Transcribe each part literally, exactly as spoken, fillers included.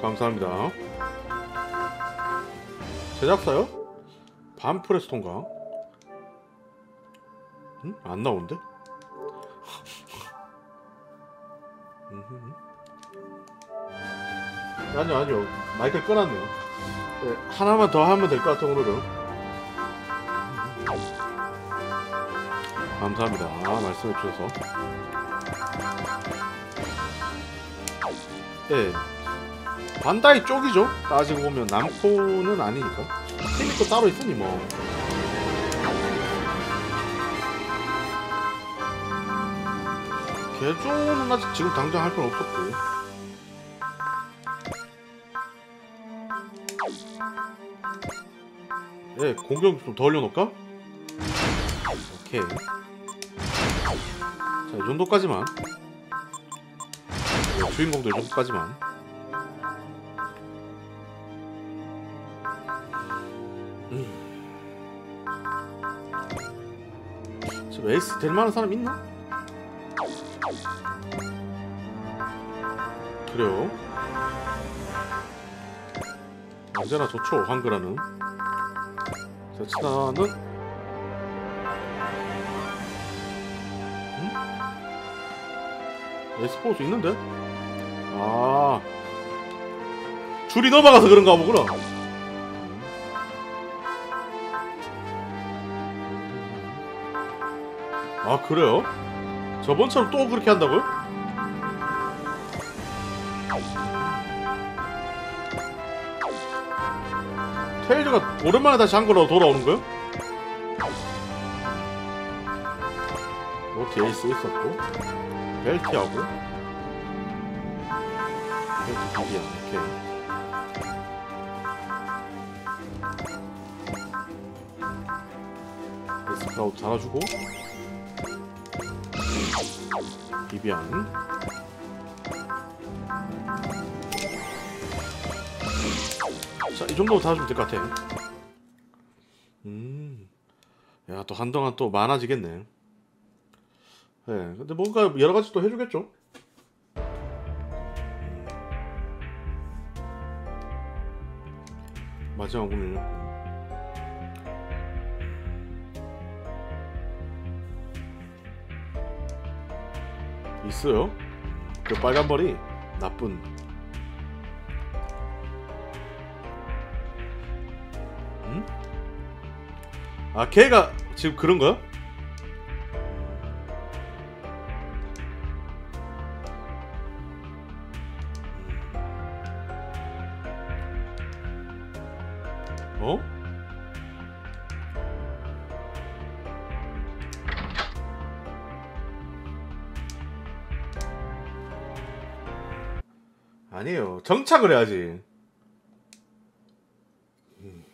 감사합니다. 제작사요? 반프레스톤가? 응? 안 나오는데? 아니요 아니요 마이크를 꺼놨네요. 네, 하나만 더 하면 될 것 같아 오늘은. 감사합니다. 아, 말씀해 주셔서. 네, 반다이 쪽이죠. 따지고 보면 남코는 아니니까. 팀이 또 따로 있으니 뭐. 개조는 아직 지금 당장 할 건 없었고. 예, 공격 좀 더 올려놓을까? 오케이. 자, 이 정도까지만. 예, 주인공도 이 정도까지만. 음. 지금 에이스 될 만한 사람 있나? 그래요. 언제나 좋죠, 한글화는. 자, 치나는 응? 에스포스 있는데? 아, 줄이 넘어가서 그런가 보구나. 아, 그래요? 저번처럼 또 그렇게 한다고요? 테일즈가 오랜만에 다시 한글로 돌아오는 거요? 로티 에이스 있었고 벨티하고 벨티 비비안. 오케이. 에스크라우드 달아주고 비비안. 자, 이 정도 달아주면 될 것 같아. 음, 야, 또 한동안 또 많아지겠네. 예, 네, 근데 뭔가 여러 가지 또 해주겠죠. 마지막 문을 있어요. 그 빨간 머리 나쁜. 응? 아, 걔가 지금 그런 거야? 어? 아니에요. 정착을 해야지. 음.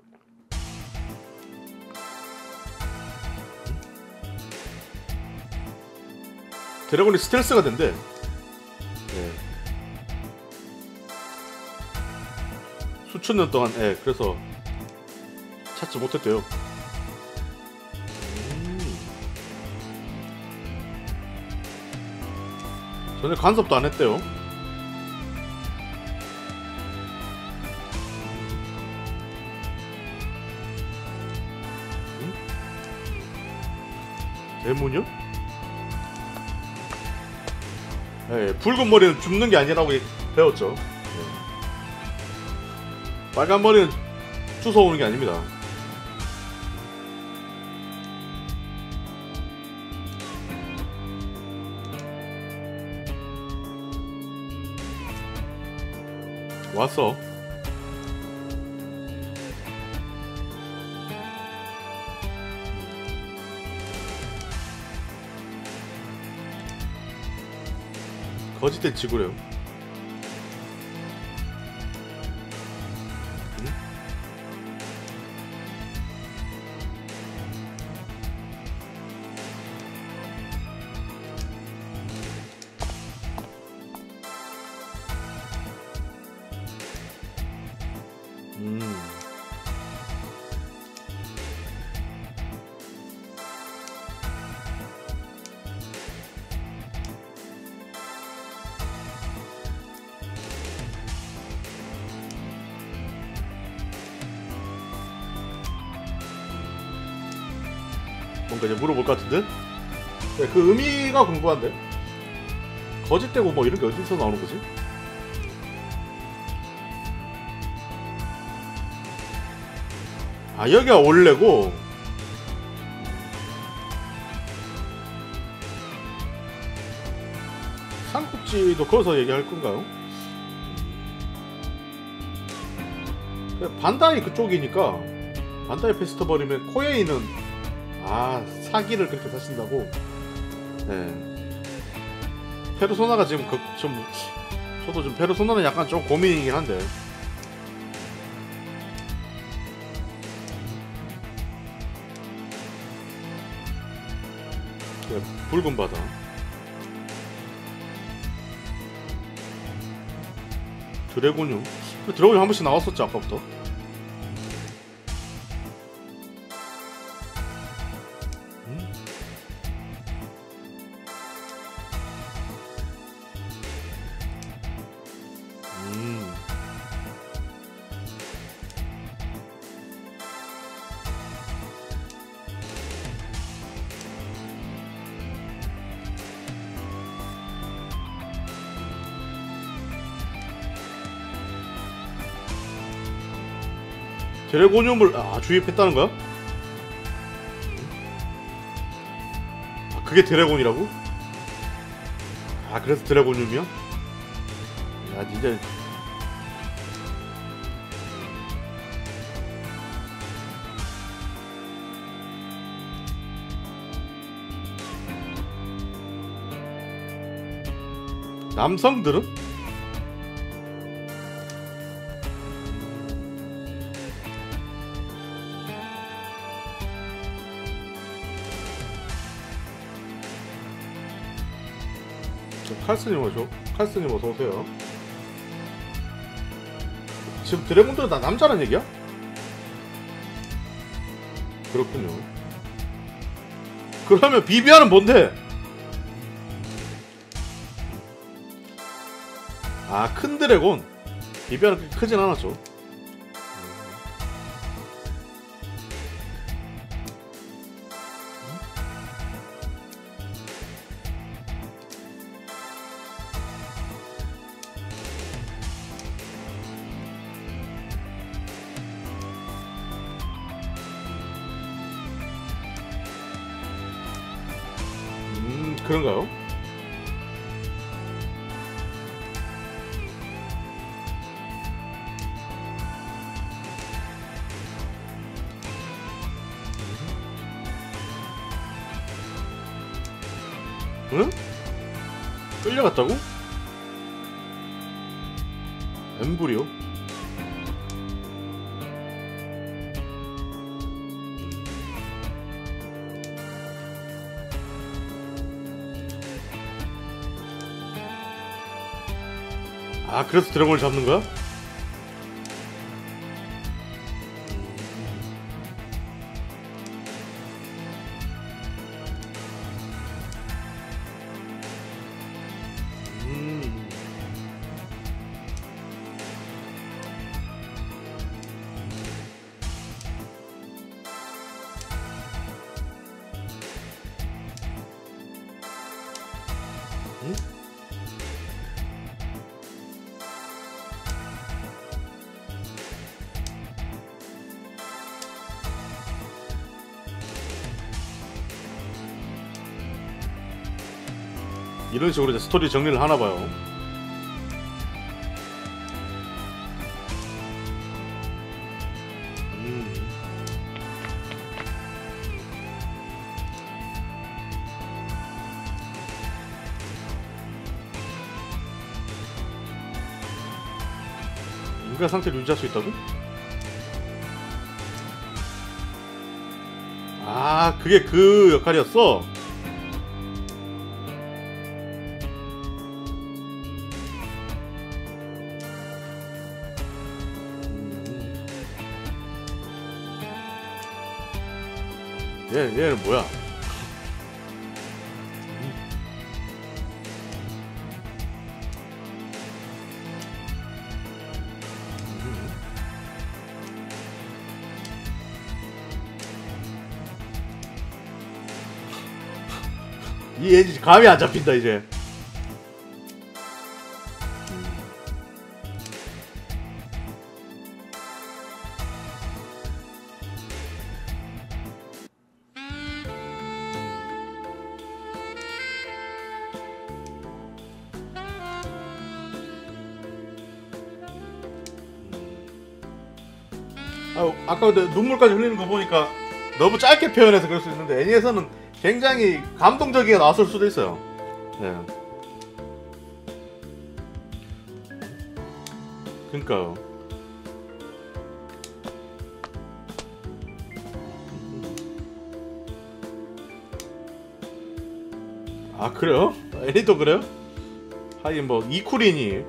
드래곤이 스텔스가 된대. 네. 수천 년 동안, 예, 네, 그래서 찾지 못했대요. 음. 전에 간섭도 안 했대요. 음? 대문이요? 예, 붉은 머리는 죽는 게 아니라고 배웠죠. 예. 빨간 머리는 주워오는 게 아닙니다. 왔어. 거짓된 지구래요. 응? 음. 뭔가 이제 물어볼 것 같은데? 네, 그 의미가 궁금한데? 거짓되고 뭐 이런 게 어디서 나오는 거지? 아, 여기가 원래고. 삼국지도 거기서 얘기할 건가요? 반다이 그쪽이니까 반다이 페스티벌이면 코에이는 아 사기를 그렇게 사신다고. 네. 페르소나가 지금 그, 좀 저도 좀 페르소나는 약간 좀 고민이긴 한데. 네, 붉은 바다. 드래곤유. 드래곤유 한 번씩 나왔었지 아까부터. 음. 음. 드래곤유물 아 주입했다는 거야? 아 그게 드래곤이라고? 아 그래서 드래곤유미야? 야 진짜. 남성들은? 칼스님 어서 칼스님 어서 오세요. 지금 드래곤들은 다 남자란 얘기야? 그렇군요. 그러면 비비안은 뭔데? 아 큰 드래곤. 비비안은 그렇게 크진 않았죠. 그런가요? 응? 끌려갔다고? 엠브리오? 아 그래서 드래곤을 잡는 거야? 음. 음? 이런 식으로 이제 스토리 정리를 하나 봐요. 음. 인간 상태를 유지할 수 있다고? 아 그게 그 역할이었어? 얘, 얘는 뭐야? 이 엔진 감이 안 잡힌다 이제. 아, 아까 눈물까지 흘리는 거 보니까 너무 짧게 표현해서 그럴 수 있는데 애니에서는 굉장히 감동적이게 나왔을 수도 있어요. 네. 그러니까요. 아 그래요? 애니도 그래요? 하긴 뭐 이쿠린이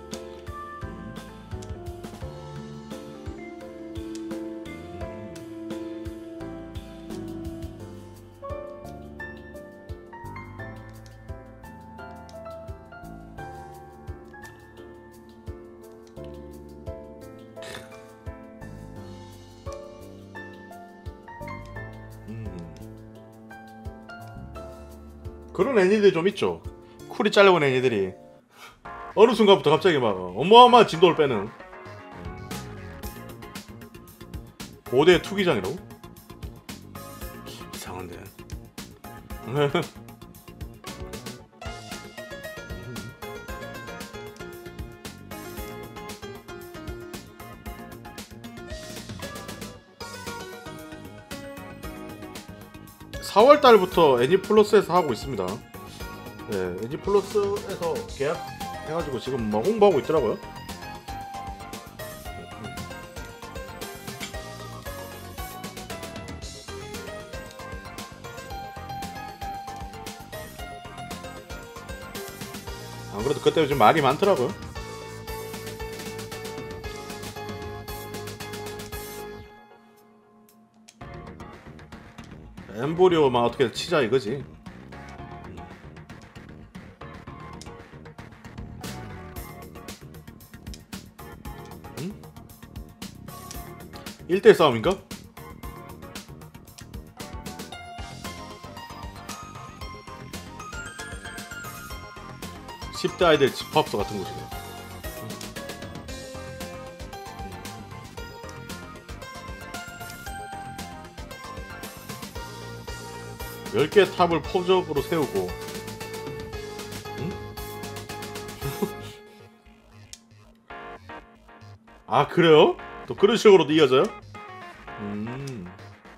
그런 애니들이 좀 있죠. 쿨이 잘려온 애니들이 어느 순간부터 갑자기 막 어마어마한 진도를 빼는 고대 투기장이라고? 이상한데. 사월 달부터 애니플러스에서 하고 있습니다. 네, 애니플러스에서 계약해가지고 지금 막 홍보하고 있더라고요. 안 그래도 그때 좀 말이 많더라고요. 엠보리오만 어떻게 치자 이거지. 응? 일 대 일 싸움인가? 십 대 아이들 집합소 같은 곳이네. 열 개의 탑을 포적으로 세우고. 응? 아 그래요? 또 그런 식으로도 이어져요? 음.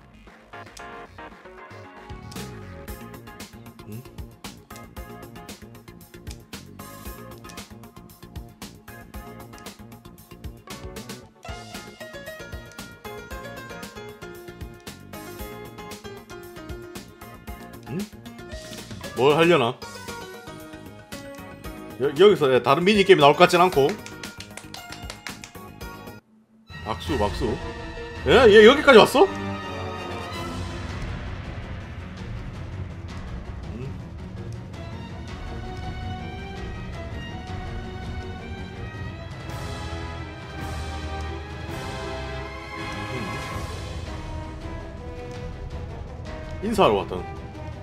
음? 응? 뭘 하려나? 여, 여기서 다른 미니게임이 나올 것 같진 않고. 막수 막수. 예? 얘 여기까지 왔어? 음. 음. 인사하러 왔던.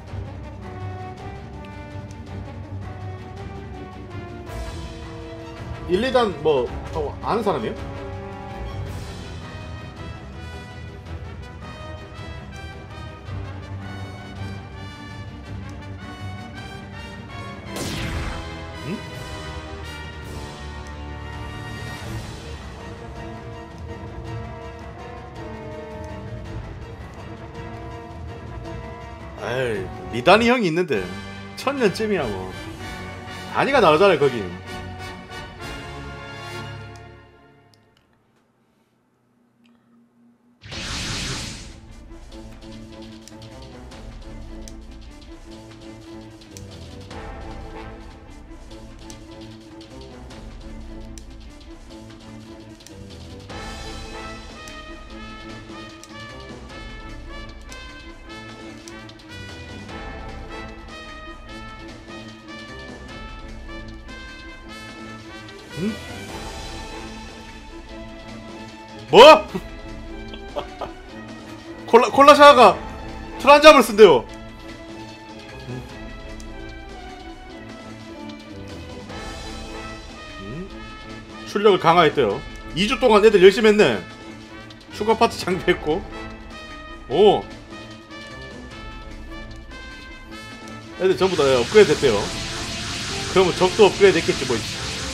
일, 이 단 뭐 어, 아는 사람이에요? 응? 에이 리단이 형이 있는데 천년쯤이야 뭐. 단위가 나오잖아요 거기. 응? 뭐? 콜라 콜라샤가 트란잠을 쓴대요. 출력을 강화했대요. 이 주 동안 애들 열심히 했네. 추가 파트 장비했고. 오, 애들 전부 다 업그레이드 됐대요. 그러면 적도 업그레이드 됐겠지 뭐.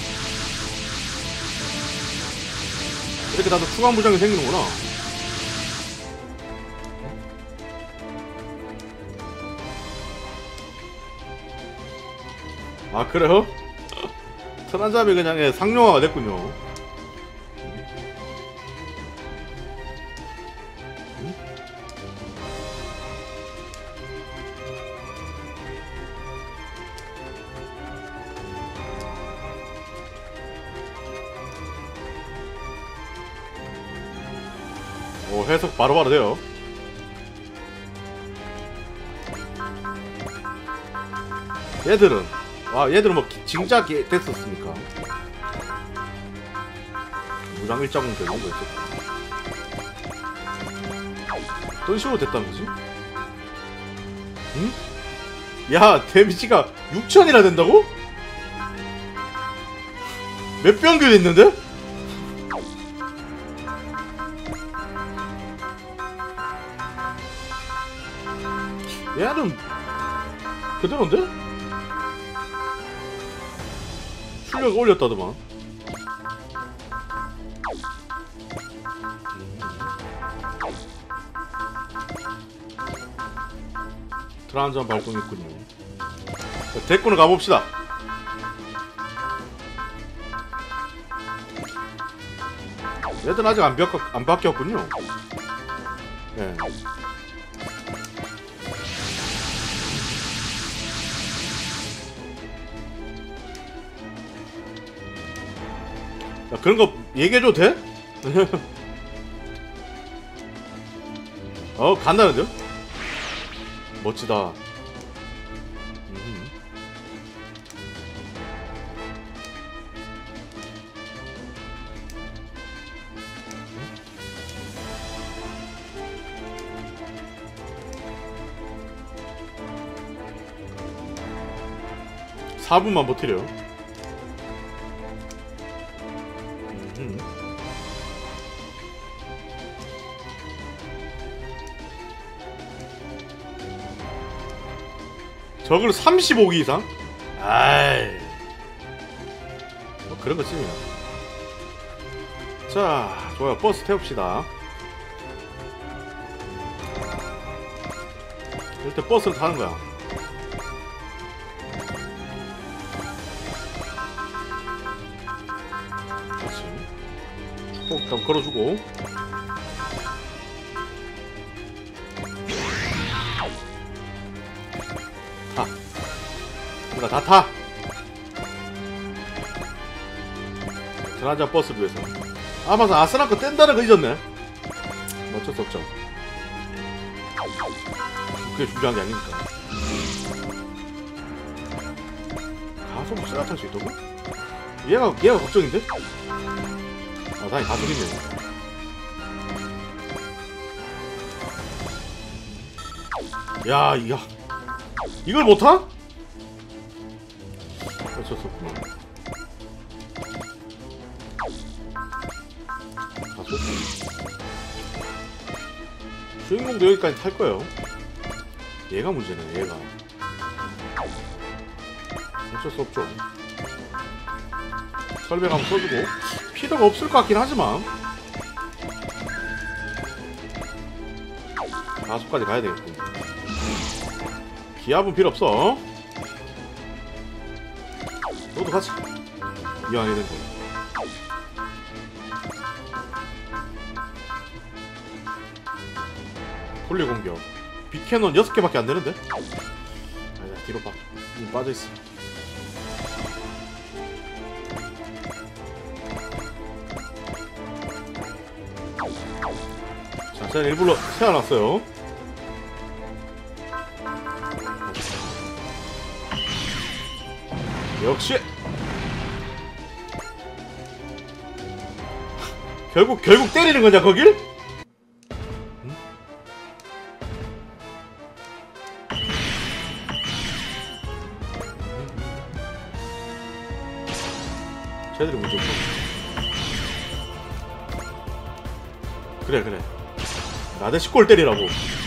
이렇게 다들 추가 무장이 생기는구나. 아 그래요? 트란잡이 그냥 예, 상용화가 됐군요. 오, 해석 바로바로 돼요. 얘들은 아 얘들은 뭐 징작이 됐었으니까 무장 일자공격 이런 거 있었고 어떤 식으로 됐다는 거지? 응? 야 데미지가 육천이나 된다고? 몇 병규 됐는데? 얘는 그대로인데? 출력 올렸다더만. 트란전 발동했군요. 데리고는 가봅시다. 얘들 아직 안, 바, 안 바뀌었군요. 네. 야, 그런 거 얘기해줘도 돼? 어, 간다는데요? 멋지다. 음. 사 분만 버티래요. 음. 저걸 삼십오 기 이상? 아이, 뭐 그런 거 쯤이야. 자, 좋아요. 버스 태웁시다. 일단 버스를 타는 거야. 그렇지. 축복 일단 걸어주고. 타. 우리가 다 타. 트란자 버스를 위해서. 아 맞아, 아스라크 뗀다는 거 잊었네. 어쩔 수 없죠. 그게 중요한 게 아니니까. 가속 시라탈 수 있다고? 얘가 얘가 걱정인데? 아 다행히 가속이네. 야, 야, 이걸 못 타? 어쩔 수 없구만. 가속. 주인공도 여기까지 탈 거예요. 얘가 문제네, 얘가. 어쩔 수 없죠. 설백 한번 써주고. 필요가 없을 것 같긴 하지만 가속까지 가야 되겠군. 기압은 필요 없어. 너도 같이 이왕이 된 거. 폴리 공격. 빅캐논 여섯 개밖에 안 되는데? 아니다, 뒤로 빠. 음, 빠져있어. 자, 제가 일부러 세워놨어요. 역시! 결국, 결국 때리는 거냐, 거길? 응? 쟤들이 문제고. 그래 그래. 나대시 골 때리라고.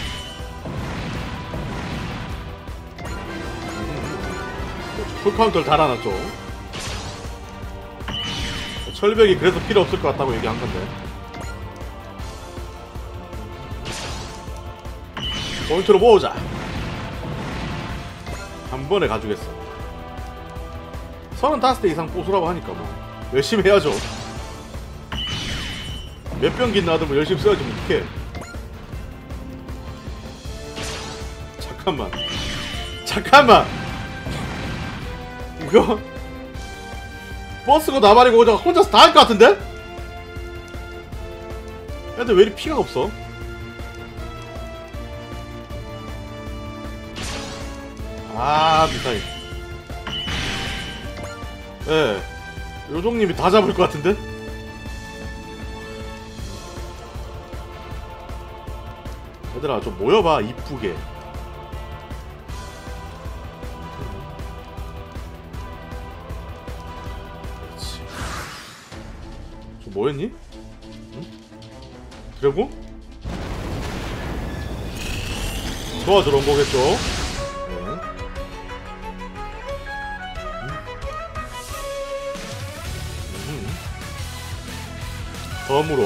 풀카운터를 달아놨죠. 철벽이 그래서 필요 없을 것 같다고 얘기한 건데. 포인트로 모으자. 한 번에 가주겠어. 서른다섯 대 이상 보수라고 하니까 뭐 열심히 해야죠. 몇 병기 놔두면 열심히 써야지 뭐 어떡해. 잠깐만 잠깐만 이거 버스고 나발이고 혼자, 혼자서 다 할 것 같은데? 근데 왜 이리 피가 없어? 아 미사일. 예 요정님이 다 잡을 것 같은데? 얘들아 좀 모여봐 이쁘게. 그렇지. 좀 뭐였니? 응? 드래곤? 도와주러 온 거겠죠? 네. 음. 덤으로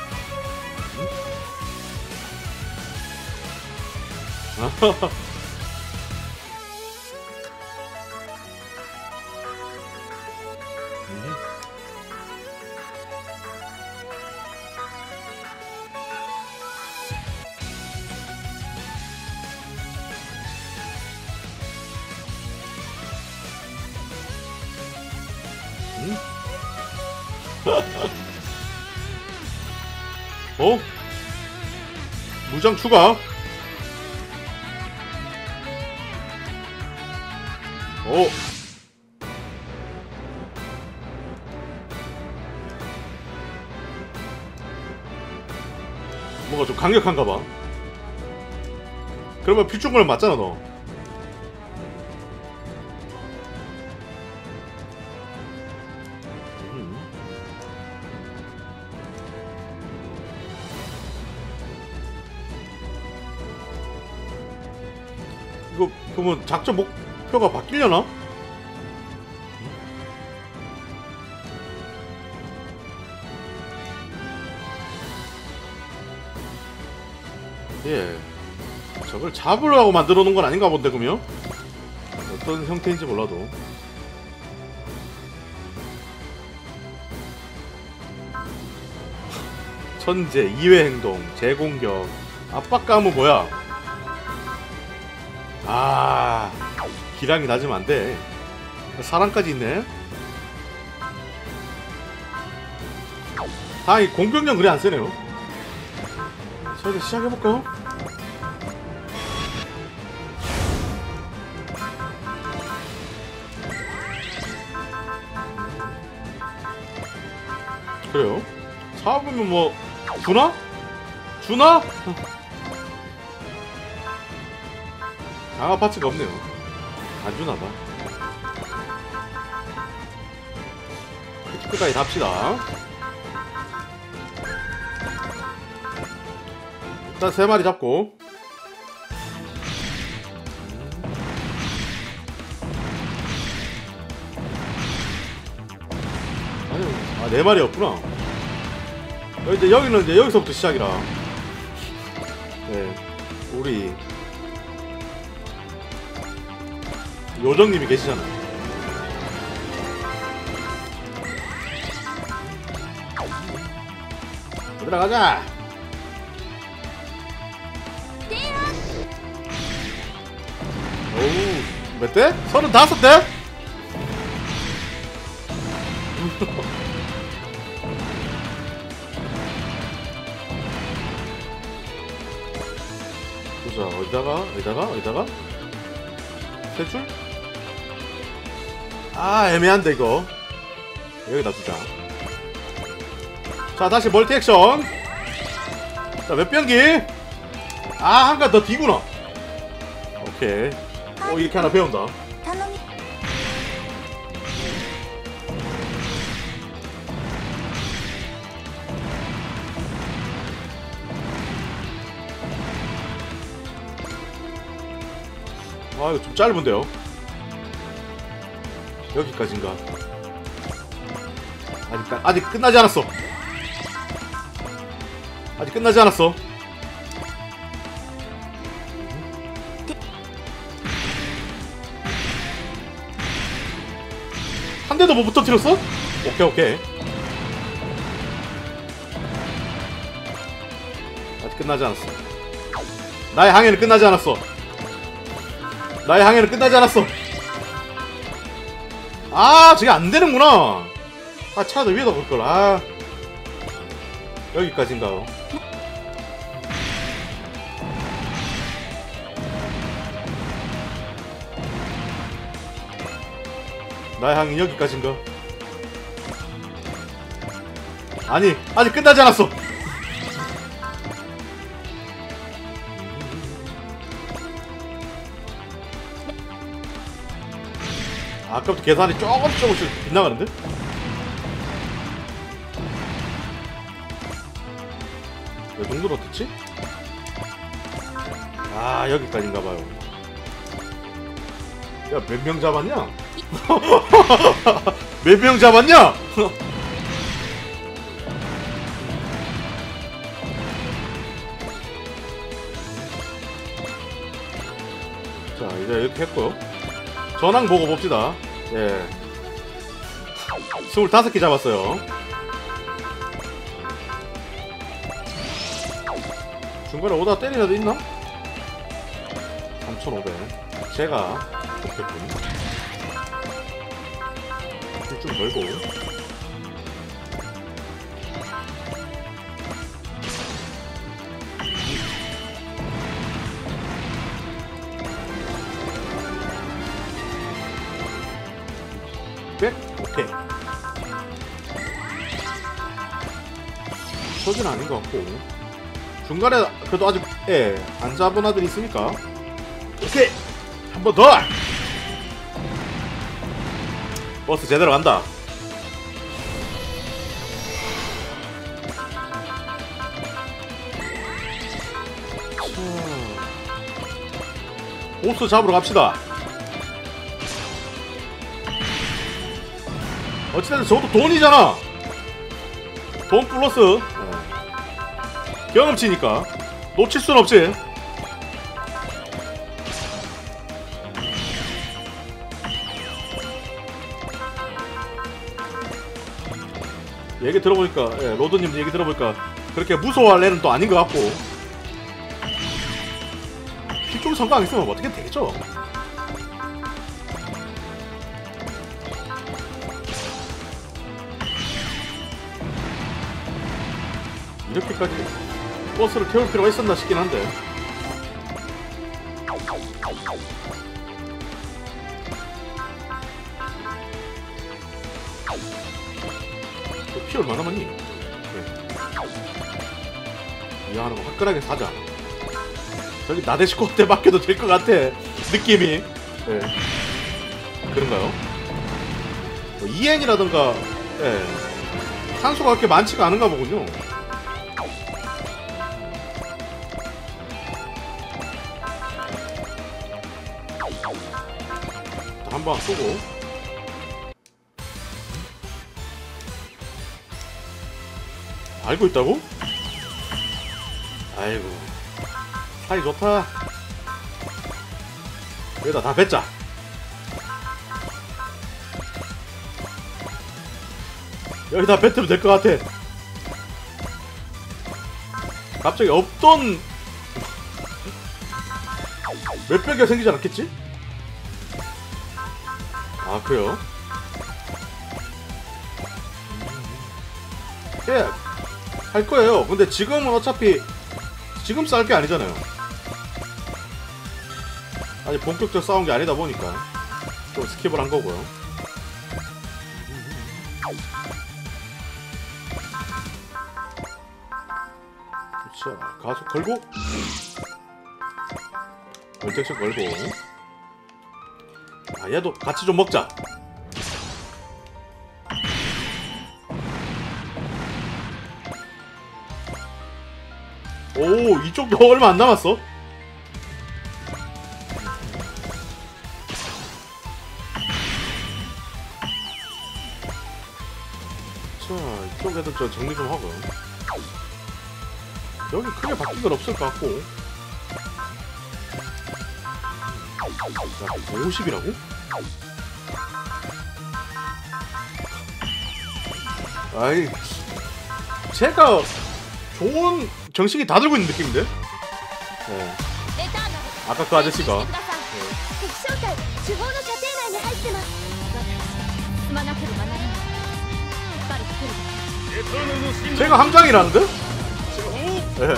어? 무장 추가? 오. 뭔가 좀 강력한가봐. 그러면 필중을 맞잖아 너. 음. 이거 그러면 작전 목표가 바뀌려나? 예, 저걸 잡으려고 만들어 놓은 건 아닌가 본데, 그러면? 어떤 형태인지 몰라도. 천재, 이외 행동, 재공격, 압박감은 뭐야? 아, 기량이 낮으면 안 돼. 사람까지 있네? 다행히 공격력 그리 안 세네요. 자, 이제 시작해볼까요? 그래요? 잡으면 뭐 주나? 주나? 강화 파츠가 없네요. 안 주나봐. 끝까지 답시다. 일단 세 마리 잡고. 아니, 아, 네 마리였구나. 이제 여기는 이제 여기서부터 시작이라. 네, 우리 요정님이 계시잖아. 들어가자. 오우, 몇 대? 서른다섯 대? 보자, 어디다가, 어디다가, 어디다가? 세 줄? 아, 애매한데, 이거. 여기다 두자. 자, 다시 멀티 액션. 자, 몇 병기? 아, 한 칸 더 뒤구나. 오케이. 오, 이렇게 하나 배운다. 아 이거 좀 짧은데요. 여기까지인가. 아직, 아직 끝나지 않았어. 아직 끝나지 않았어. 한 대도 못 붙어뜨렸어? 오케이 오케이. 아직 끝나지 않았어. 나의 항해는 끝나지 않았어. 나의 항해는 끝나지 않았어. 아 저게 안되는구나. 아 차라리 위에다 볼걸. 아 여기까지인가요? 나의 항해 여기까지인가? 아니 아직 끝나지 않았어. 아까부터 계산이 조금씩 조금씩 빗나가는데? 왜 정도로 어떻지? 아 여기까지인가봐요. 야 몇 명 잡았냐? 몇 명 잡았냐? 자 이제 이렇게 했고요. 전황 보고 봅시다. 예. 스물다섯 개 잡았어요. 중간에 오다 때리는 애도 있나? 삼천오백. 제가 좋겠군. 좀 걸고. 백? 오케이. 저긴 아닌 것 같고. 중간에 그래도 아직 예, 안 잡은 아들이 있으니까. 오케이! 한 번 더! 버스 제대로 간다. 보스 잡으러 갑시다. 어찌됐든 저것도 돈이잖아. 돈 플러스 네. 경험치니까 놓칠 순 없지. 얘기 들어보니까 예, 로드님 얘기 들어보니까 그렇게 무서워할 애는 또 아닌 것 같고. 필종 성과 안 있으면 뭐 어떻게 되겠죠. 이렇게까지 버스를 태울 필요가 있었나 싶긴 한데. 피 얼마 남았니? 네. 이 하나 화끈하게 사자. 저기 나데시코한테 맡겨도 될 것 같아. 느낌이. 네. 그런가요? 뭐 이엔이라던가 예. 산소가 그렇게 많지가 않은가 보군요. 한 방 쏘고. 알고 있다고? 아이고 사이 좋다. 여기다 다 뱉자. 여기다 뱉으면 될 것 같아. 갑자기 없던 몇백 개가 생기지 않았겠지? 아 그래요? 예 할 거예요. 근데 지금은 어차피 지금 싸울 게 아니잖아요. 아직 본격적 싸운 게 아니다 보니까 좀 스킵을 한 거고요. 자, 가속 걸고 얼tek션 걸고. 아 얘도 같이 좀 먹자. 오 이쪽도 얼마 안 남았어. 자, 이쪽 애들 저 정리 좀 하고요. 여기 크게 바뀐 건 없을 것 같고. 자, 오십이라고? 아이, 제가 좋은 정식이 다 들고 있는 느낌인데? 네. 아까 그 아저씨가. 네. 제가 함장이라는데? 네.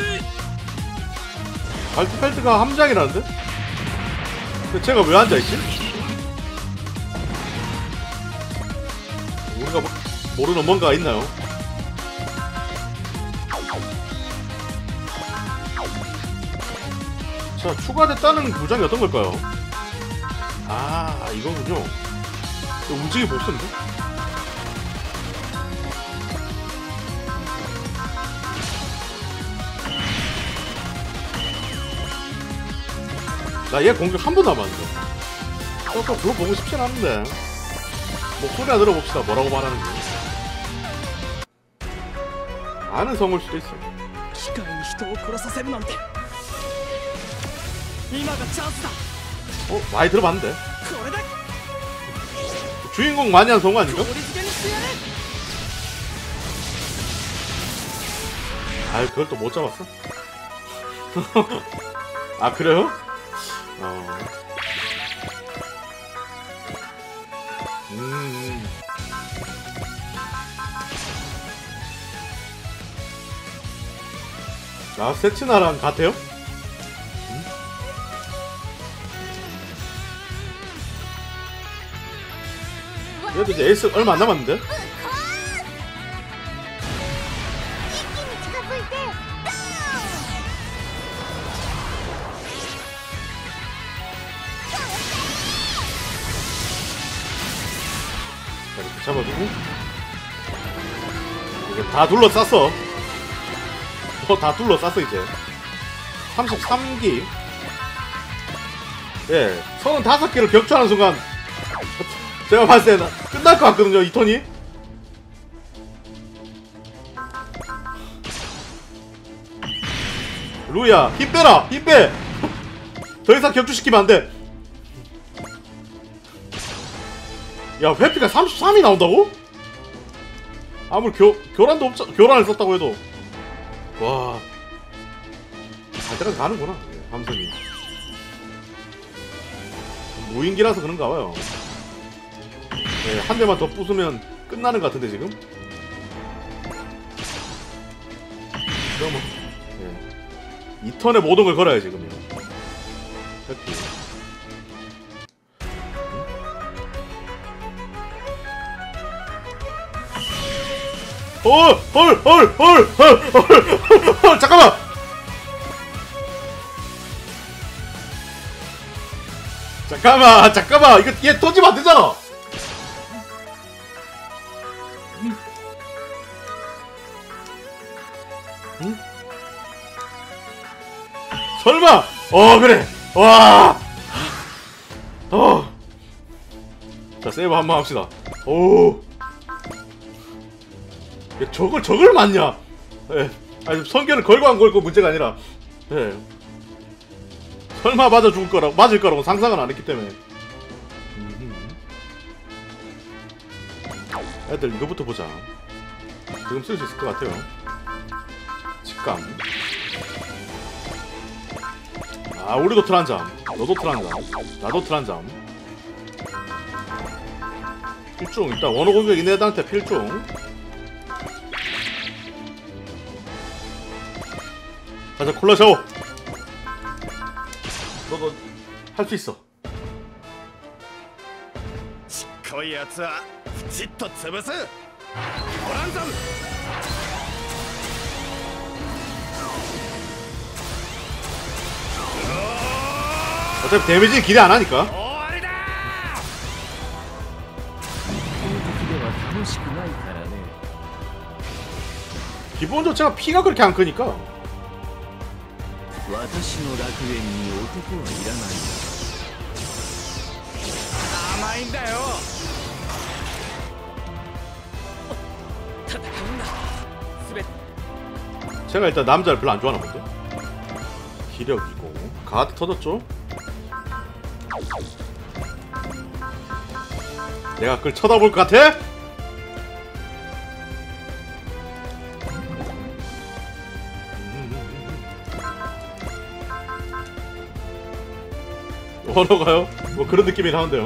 발트펠트가 함장이라는데? 근데 제가 왜 앉아있지? 우리가 뭐, 모르는 뭔가가 있나요? 자, 추가됐다는 구장이 어떤 걸까요? 아, 이거군요. 움직이 보스인데? 나 얘 공격 한 번도 안 맞는데. 어, 또 그거 보고 싶진 않은데. 목소리나 들어봅시다. 뭐라고 말하는지. 아는 성우일 수도 있어. 어? 많이 들어봤는데? 주인공 많이 한 성우 아닌가? 아이, 그걸 또 못 잡았어? 아, 그래요? 어. 음. 아, 세치나랑 같아요? 음? 얘도 이제 에이스 얼마 안 남았는데? 자, 이렇게 잡아주고 이제 다 둘러쌌어. 어, 다 둘러쌌어 이제. 삼십삼 기. 예, 서른다섯 개를 격추하는 순간 제가 봤을 때는 끝날 것 같거든요, 이 턴이. 루이야, 힘 빼라! 힘 빼! 더 이상 격추시키면 안 돼. 야, 회피가 삼십삼이 나온다고? 아무리 교, 교란도 없, 교란을 썼다고 해도. 와. 갈 때까지 가는구나, 함선이. 무인기라서 그런가 봐요. 네, 한 대만 더 부수면 끝나는 것 같은데, 지금? 그러면, 네. 이 턴에 모든 걸 걸어야 지금요. 회피. 헐! 헐! 헐! 헐! 헐! 헐! 헐! 잠깐만! 잠깐만! 잠깐만! 이거 얘 터지면 안 되잖아! 응? 응? 설마! 어, 그래! 와! 어! 자, 세이브 한번 합시다. 오! 야, 저걸 저걸 맞냐? 예, 아니 성견을 걸고 안 걸고 문제가 아니라, 예, 설마 맞아 죽을 거라고 맞을 거라고 상상은 안 했기 때문에. 음흠. 애들 이거부터 보자. 지금 쓸 수 있을 것 같아요. 직감. 아, 우리도 트란잠, 너도 트란잠, 나도 트란잠. 필중. 일단 원호 공격 이네들한테 필중. 가자, 콜라 샤워. 너도 할 수 있어. ちっこいやつはじっと潰す。オランザム。 어차피 데미지는 기대 안 하니까. 기본 자체가 피가 그렇게 안 크니까. 私の楽園に男はいらない。 甘いんだよ。 제가 일단 남자를 별로 안 좋아하나 본데. 기력이고 가드 터졌죠? 내가 그걸 쳐다볼 것 같아? 원어가요? 뭐 그런 느낌이긴 하는데요.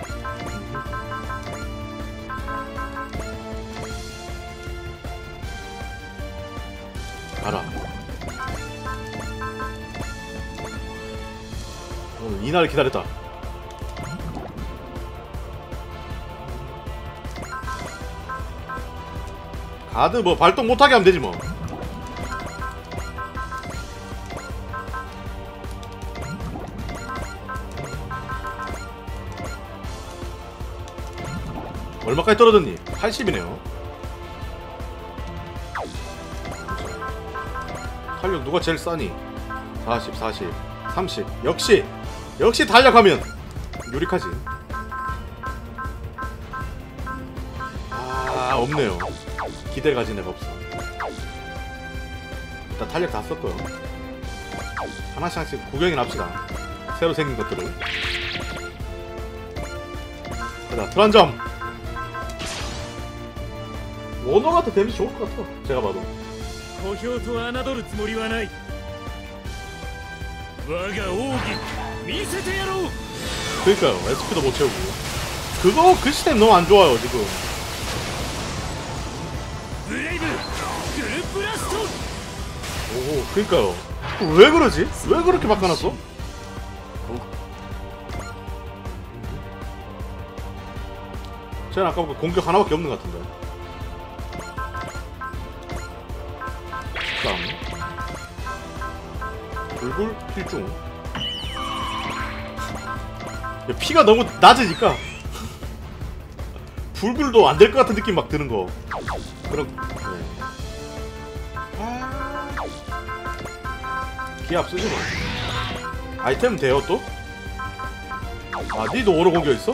가라. 오늘 이날을 기다렸다. 가드 뭐 발동 못하게 하면 되지 뭐. 얼마까지 떨어졌니? 팔십이네요. 탄력 누가 제일 싸니? 사십, 사십, 삼십. 역시! 역시 탄력하면 유리하지. 아, 없네요. 기대 가진 애가 없어. 일단 탄력 다 썼고요. 하나씩 하나씩 구경이나 합시다. 새로 생긴 것들을. 자, 트란점! 원어가도 데미지 좋을 것 같아. 제가 봐도. 小兵と侮るつもりはない。我が奥義見せてやろう。 그러니까요. 에스피도 못 채우고. 그거 그 시스템 너무 안 좋아요 지금. ブレイブグルブラスト。 오, 그러니까요. 왜 그러지? 왜 그렇게 바꿔놨어? 쟤는 아까부터 공격 하나밖에 없는 것 같은데. 다음 불굴 필중. 피가 너무 낮으니까 불굴도 안 될 것 같은 느낌 막 드는 거. 그런. 네. 기압 쓰지 마. 아이템 돼요 또? 아, 니도 오로 공격 있어?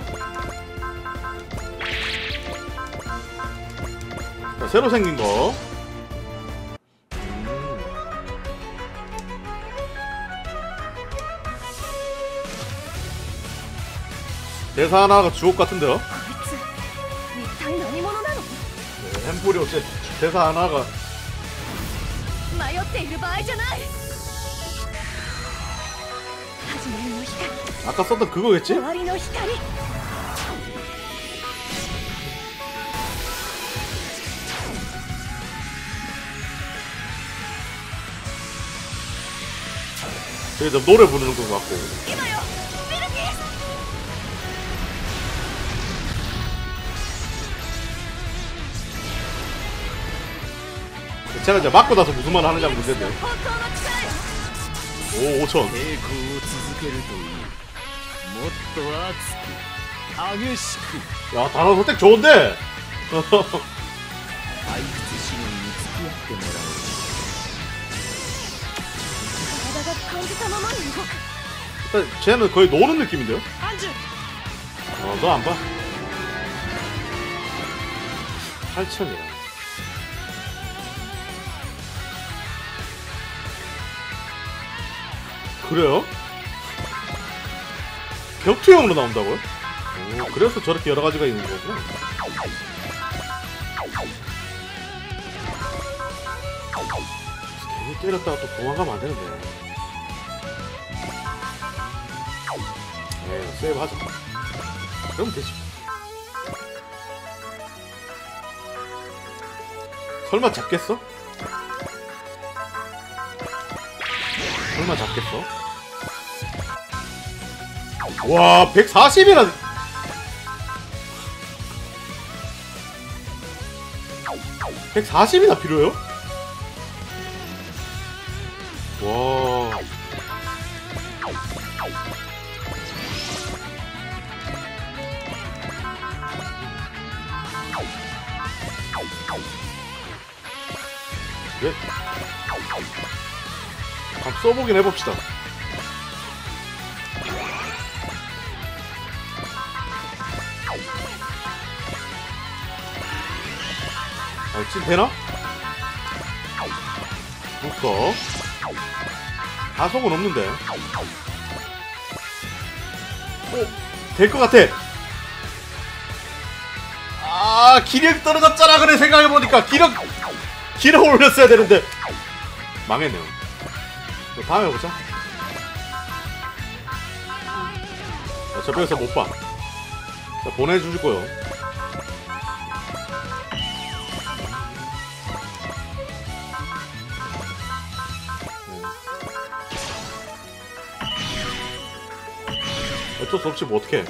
자, 새로 생긴 거. 대사 하나가 주옥 같은데요? 네, 햄포리 어째 대사 하나가. 아까 썼던 그거겠지? 저기 좀 노래 부르는 것 같고. 제가 이제 맞고 나서 무슨 말 하느냐가 문제인데. 오, 오천. 抵抗を続けるといい。もっと熱く激しく。 야, 단어 선택 좋은데? 退屈資源に付き合ってもらおう。 일단 쟤는 거의 노는 느낌인데요? 어, 너 안 봐? 팔천이라. 그래요? 격투형으로 나온다고요? 오, 그래서 저렇게 여러 가지가 있는 거구나. 괜히 때렸다가 또 도망가면 안 되는데. 에이, 세이브 하자. 그러면 되지. 설마 잡겠어? 설마 잡겠어? 와, 백사십이나. 백사십이나 필요해요? 와. 네? 한번 써보긴 해봅시다. 아, 지금 되나? 부스터. 가속은 없는데. 오, 될 것 같아. 아, 기력 떨어졌잖아. 그래, 생각해보니까 기력 기력 올렸어야 되는데 망했네요. 다음에 보자. 어차피 여기서 못봐. 자, 보내주실 거요. 어쩔 수 없지 뭐 어떡해.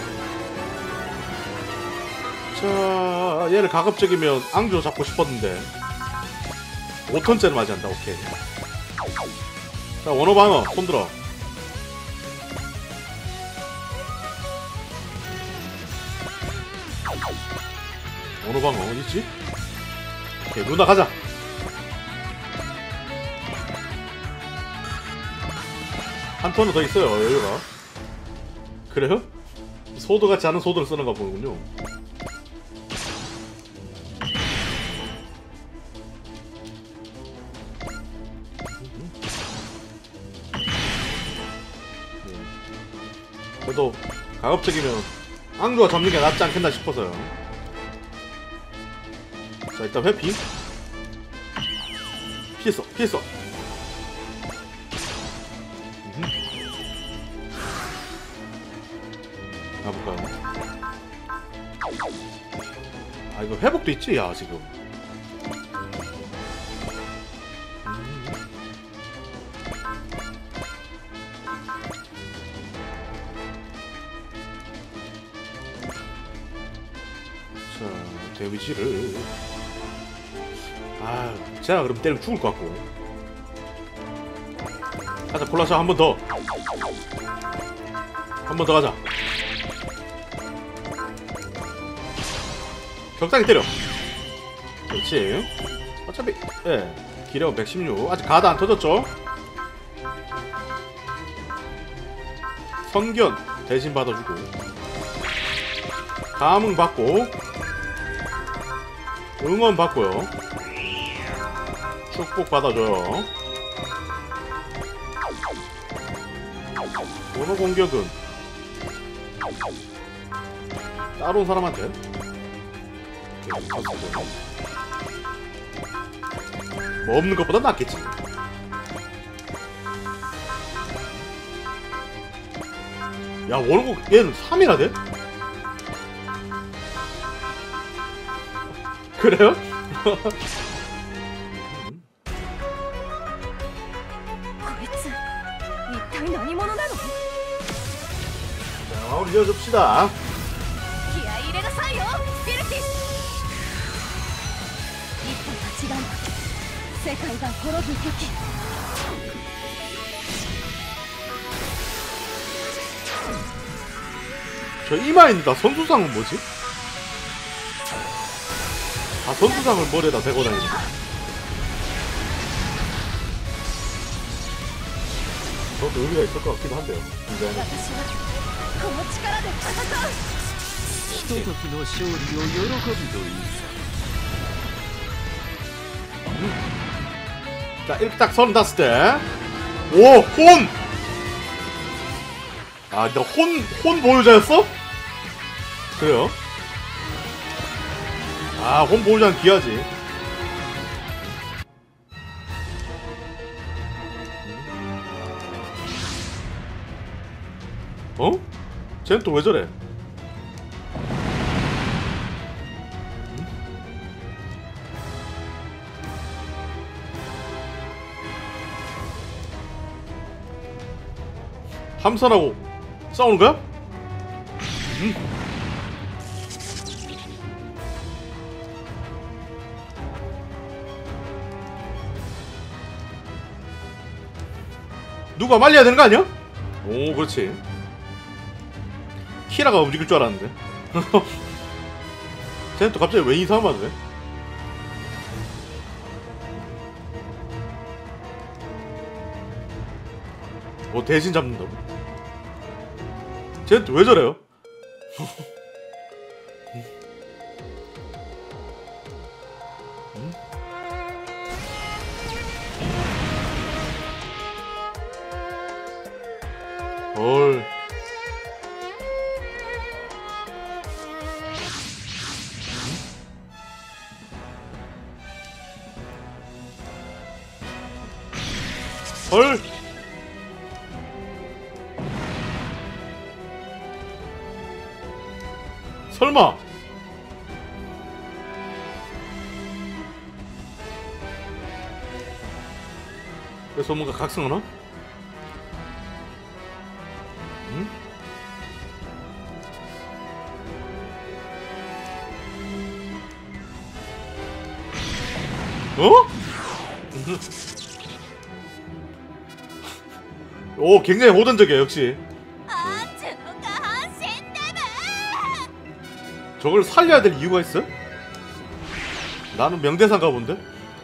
자, 얘를 가급적이면 앙조 잡고 싶었는데 오 턴째를 맞이한다. 오케이. 자, 원어방어 손들어. 원어방어 어디있지? 오케이, 누나 가자. 한 턴은 더 있어요, 여유가. 그래요? 소드같지 않은 소드를 쓰는가 보군요. 그래도 가급적이면 앙조가 잡는 게 낫지 않겠나 싶어서요. 자, 일단 회피. 피했어, 피했어. 가볼까요? 아, 이거 회복도 있지, 야, 지금. 자, 데미지를. 아, 제가 그럼 때리면 죽을 것 같고. 가자, 콜라샤 한 번 더. 한 번 더 가자. 적당히 때려. 그렇지. 어차피 예, 기력 백십육. 아직 가드 안 터졌죠. 선견 대신 받아주고, 감흥 받고, 응원 받고요. 축복 받아줘요. 번호 공격은 따로 온 사람한테. 뭐 없는 것보다 낫겠지. 야, 원곡 얘는 삼이나 돼? 그래요? 자, 우리 이어줍시다. 저 이마입니다. 선수상은 뭐지? 아, 선수상을 머리에다 대고 다니는. 그것도 의미가 있을 것 같기도 한데요. 이제는. ひとときの勝利を喜ぶといいさ。 자, 이렇게 딱 선 닿았을 때, 오, 혼! 아, 너 혼, 혼 보유자였어? 그래요? 아, 혼 보유자는 귀하지. 어? 쟤는 또 왜 저래? 함선하고 싸우는 거야? 음. 누가 말려야 되는 거 아니야? 오, 그렇지. 키라가 움직일 줄 알았는데. 쟤는 또 갑자기 왜 이상하면 안 돼? 뭐 대신 잡는다고? 쟤는 또 왜 저래요? 헐. 헐. 설마. 그래서 뭔가 각성하나? 응? 어? 오, 굉장히 호전적이야 역시. 저걸 살려야 될 이유가 있어? 나는 명대사인가 본데?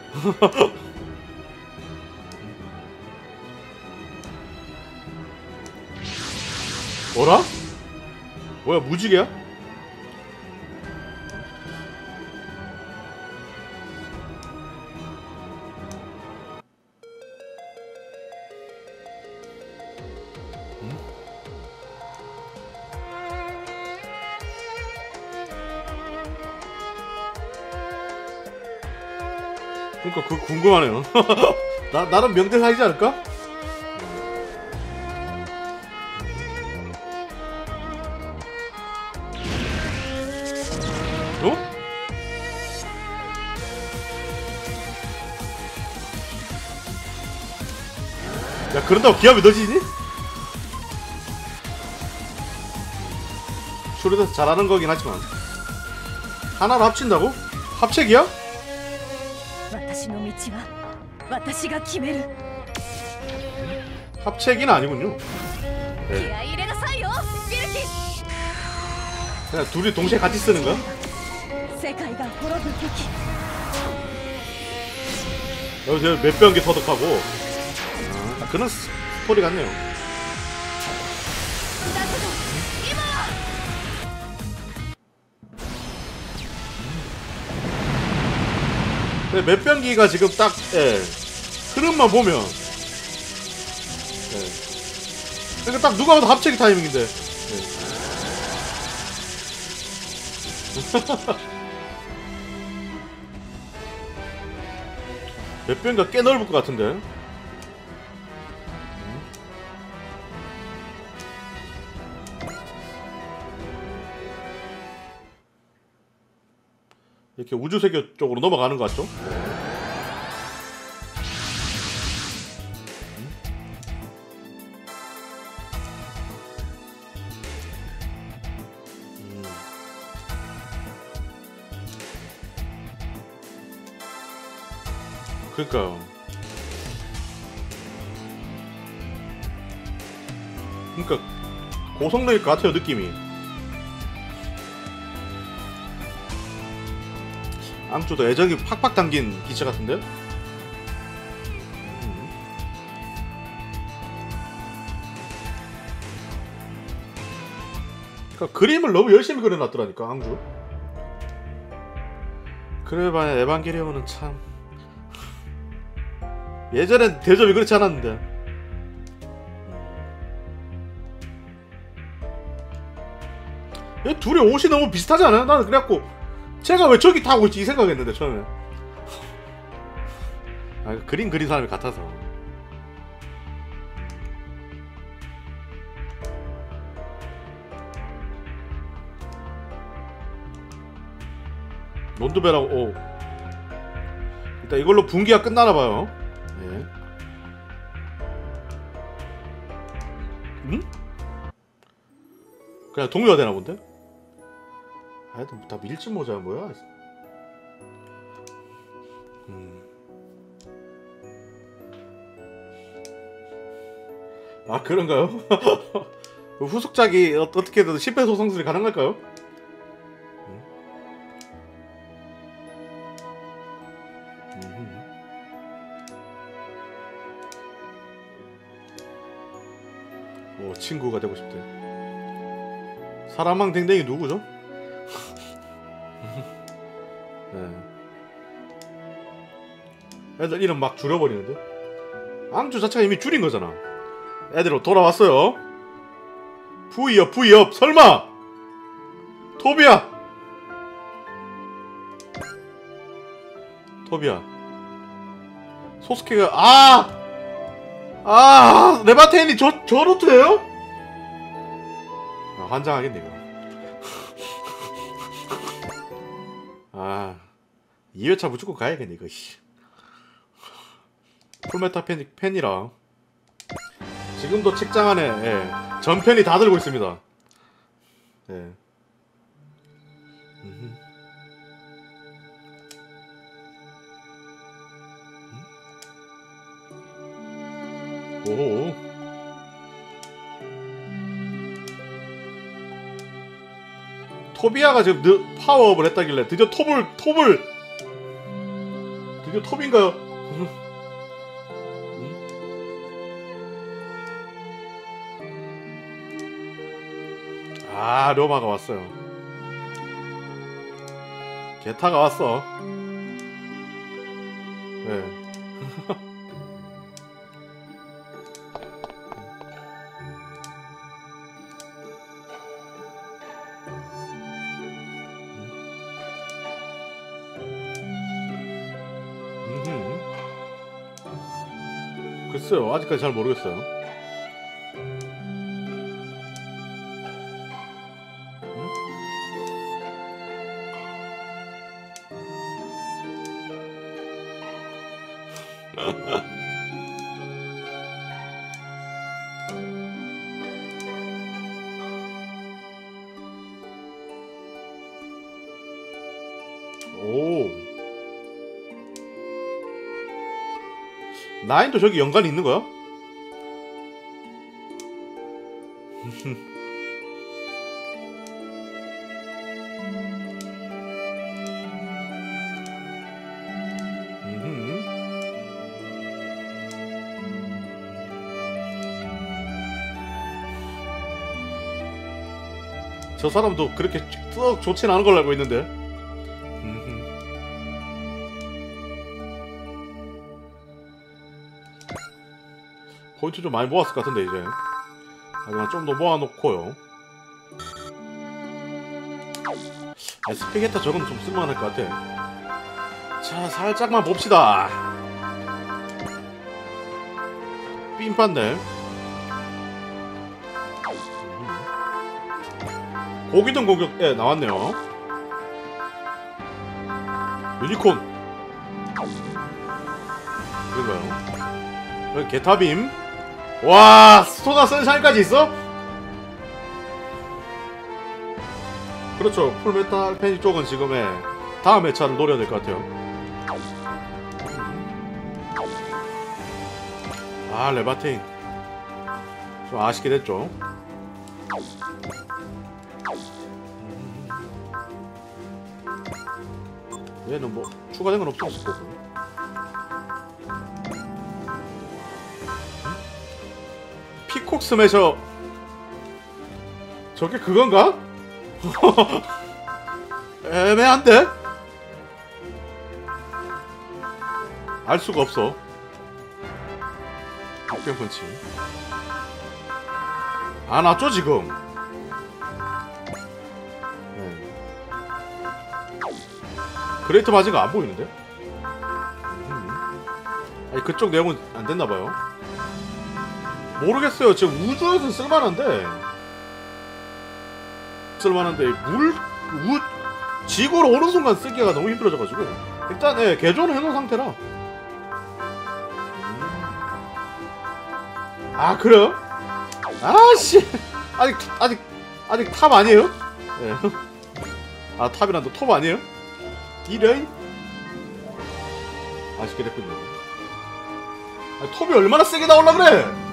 뭐라? 뭐야 무지개야? 그니까 그거 궁금하네요. 나, 나름 명대사이지 않을까? 어? 야 그런다고 기합이 넣어지니? 슈르에서 잘하는 거긴 하지만 하나로 합친다고? 합책이야? 私の道は私が決める 합체기는 아니군요. 気 네. 合い入れなさいよビルキス 그냥 둘이 동시에 같이 쓰는 거야? 世界が滅ぶべき 여기서 몇 병기 터득하고. 아, 그런 스- 스토리 같네요. だけど今は 근데 몇 병기가 지금 딱 예, 흐름만 보면 예. 그러니까 딱 누가 봐도 합체기 타이밍인데 예. 몇 병기가 꽤 넓을 것 같은데. 이렇게 우주세계 쪽으로 넘어가는 것 같죠? 음. 그러니까요. 그러니까 고성능일 것 같아요 느낌이. 앙주도 애정이 팍팍 담긴 기체 같은데? 음. 그러니까 그림을 너무 열심히 그려놨더라니까 앙주. 그래봐야 에반게리온은 참 예전엔 대접이 그렇지 않았는데. 얘 둘이 옷이 너무 비슷하지 않아요? 나는 그래갖고 제가 왜 저기 타고 있지 이 생각했는데 처음에. 아, 그림 그린 사람이 같아서. 론드베라고. 오. 일단 이걸로 분기가 끝나나봐요. 예. 응? 그냥 동요가 되나 본데? 하여튼 다 밀짚 모자야 뭐야? 음. 아 그런가요? 후속작이 어떻게든 심폐소생술이 가능할까요? 오, 친구가 되고 싶대. 사람망 댕댕이 누구죠? 네. 애들 이름 막 줄여버리는데? 앙주 자체가 이미 줄인 거잖아. 애들 돌아왔어요. V업 V업 설마 토비야 토비야 소스케가 아! 아! 레바테인이 저, 저 루트예요? 아, 환장하겠네 이거 아 이 회차 무조건 가야겠네 이거 씨. 풀메타 팬, 팬이라 지금도 책장 안에 예, 전편이 다 들고 있습니다. 예. 음흠. 오. 토비아가 지금 느, 파워업을 했다길래 드디어 톱을 톱을 드디어 톱인가요? 아 료마가 왔어요. 게타가 왔어. 네. 글쎄요 아직까지 잘 모르겠어요. 오 나인도 저기 연관이 있는 거야? 저 사람도 그렇게 썩 좋진 않은 걸로 알고 있는데. 포인트 좀 많이 모았을 것 같은데 이제. 하지만 좀 더 모아놓고요. 에스피게타 저건 좀 쓸만할 것 같아. 자 살짝만 봅시다. 삔빤데 고기등 공격에 나왔네요. 유니콘 그런가요? 여기 게타빔. 와 스토나 선샤인까지 있어? 그렇죠. 풀메탈 패닉 쪽은 지금의 다음 회차를 노려야 될 것 같아요. 아 레바테인 좀 아쉽게 됐죠. 얘는 뭐 추가된 건 없었을 거고. 피콕 스매셔 저게 그건가? 애매한데? 알 수가 없어. 격변펀치 안 왔죠 지금? 네. 그레이트 바지가 안 보이는데? 음. 아니 그쪽 내용은 안 됐나봐요. 모르겠어요. 지금 우주에서 쓸만한데 쓸만한데 물, 우, 지구로 오는 순간 쓰기가 너무 힘들어져가지고 일단 예, 개조는 해놓은 상태라. 아 그래요? 아씨 아직 아직 아직 탑 아니에요? 예. 아 탑이란다. 톱 아니에요? 이런 아쉽게 됐군요. 아, 톱이 얼마나 세게 나올라 그래?